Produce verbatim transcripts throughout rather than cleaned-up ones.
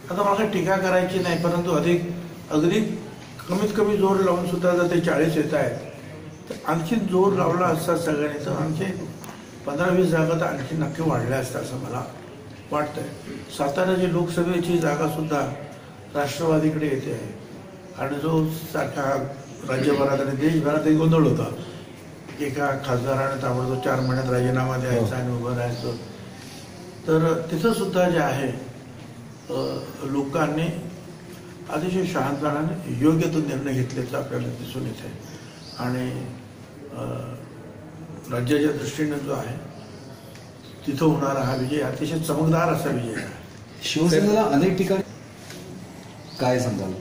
आता मला टीका करायची नाही, परंतु अधिक अगदी कमीत कमी जोर लावून सुद्धा जर ते चाळीस येत आहेत तर आणखी जोर लावला असता सगळ्यांनी तर आणखी पंधरा वीस जागा तर आणखी नक्की वाढल्या असत्या असं मला वाटतंय. साताऱ्याची लोकसभेची जागा सुद्धा राष्ट्रवादीकडे येते आहे आणि जो सारखा राज्यभरात आणि देशभरातही गोंधळ होता. एका खासदाराने ताबडतोब चार महिन्यात राजीनामा द्यायचा आणि उभं राहायचं. तर तिथं सुद्धा जे आहे लोकांनी अतिशय शहाणपणाने योग्य तो निर्णय घेतल्याचं आपल्याला दिसून येत आहे आणि राज्याच्या दृष्टीने जो आहे तिथं होणारा हा विजय अतिशय चमकदार असा विजय आहे. शिवसेनेला अनेक ठिकाणी काय सांगाल?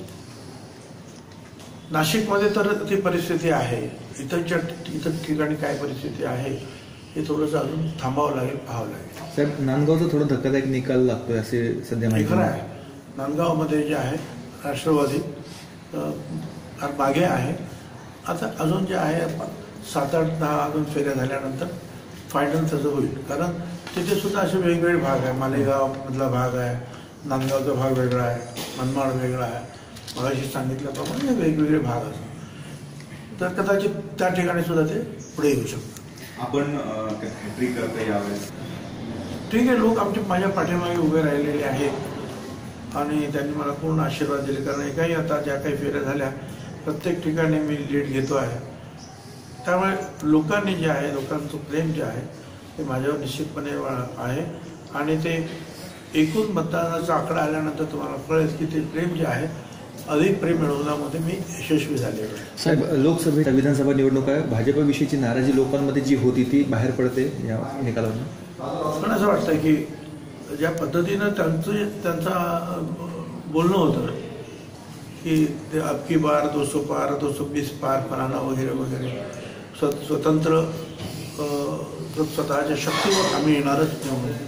नाशिकमध्ये तर ती परिस्थिती आहे, इतरच्या इतर ठिकाणी काय परिस्थिती आहे हे थोडंसं अजून थांबावं लागेल, पाहावं लागेल. साहेब, नांदगावचा थोडा धक्कादायक निकाल लागतोय असे सध्या माहिती आहे. नांदगावमध्ये जे आहे राष्ट्रवादी मागे आहे. आता अजून जे आहे सात आठ दहा अजून फेऱ्या झाल्यानंतर फायनल तसं होईल, कारण तिथे सुद्धा असे वेगवेगळे भाग आहे. मालेगाव मधला भाग आहे, नांदगावचा भाग वेगळा आहे, मनमाड वेगळा आहे. मगाशी सांगितल्याप्रमाणे वेगवेगळे भाग असतात, तर कदाचित त्या ठिकाणी सुद्धा ते पुढे येऊ शकतात. आपण हॅट्रिक करता यावेळेस ठीक आहे. लोक आमच्या माझ्या पाठीमागे उभे राहिलेले आहेत आणि त्यांनी मला पूर्ण आशीर्वाद दिले, कारण एकाही आता ज्या काही फेऱ्या झाल्या प्रत्येक ठिकाणी मी लीड घेतो आहे. त्यामुळे लोकांनी जे आहे लोकांचं प्रेम जे आहे ते माझ्यावर निश्चितपणे आहे आणि ते एकूण मतदानाचा आकडा आल्यानंतर तुम्हाला कळेल की ते प्रेम जे आहे अधिक प्रेम मिळवण्यामध्ये मी यशस्वी झालेलो आहे. साहेब, लोकसभेच्या विधानसभा निवडणूक आहे, भाजपविषयीची नाराजी लोकांमध्ये जी होती ती बाहेर पडते या निकालावरून. पण असं वाटतं की ज्या पद्धतीनं त्यांचं त्यांचा बोलणं होतं की ते अबकी बार दो सौ पार दो सौ बीस पार फलाना वगैरे वगैरे स्व स्वतंत्र स्वतःच्या शक्तीवर आम्ही येणारच नाही.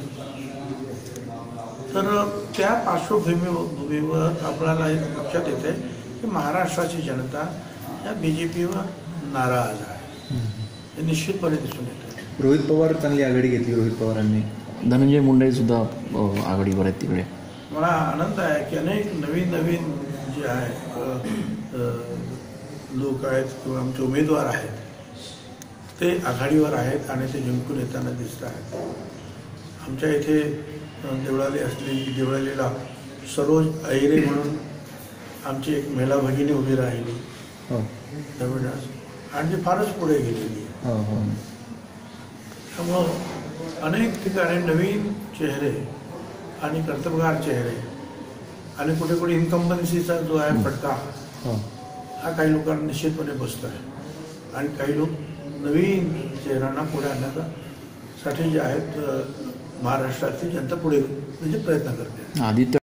तर त्या पार्श्वभूमीवर आपल्याला एक लक्षात येते की महाराष्ट्राची जनता या बी जे पीवर नाराज आहे, हे निश्चितपणे दिसून येते. रोहित पवार चांगली आघाडी घेतली रोहित पवारांनी. धनंजय मुंडे सुद्धा आघाडीवर आहेत तिकडे. मला आनंद आहे की अनेक नवीन नवीन जे आहे लोक आहेत किंवा आमचे उमेदवार आहेत ते आघाडीवर आहेत आणि ते जिंकून येताना दिसत आहेत. आमच्या इथे देवळाली असलेली देवळालीला सरोज अहिरे म्हणून आमची एक महिला भगिनी उभी राहिली आणि ती फारच पुढे गेलेली आहे. त्यामुळं अनेक ठिकाणी नवीन चेहरे आणि कर्तबगार चेहरे आणि कुठे कुठे इन्कम्बन्सीचा जो आहे फटका हा काही लोकांना निश्चितपणे बसतो आहे आणि काही लोक नवीन चेहऱ्यांना पुढे आणण्यासाठी जे आहेत महाराष्ट्रातली जनता पुढे म्हणजे प्रयत्न करते. आदित्य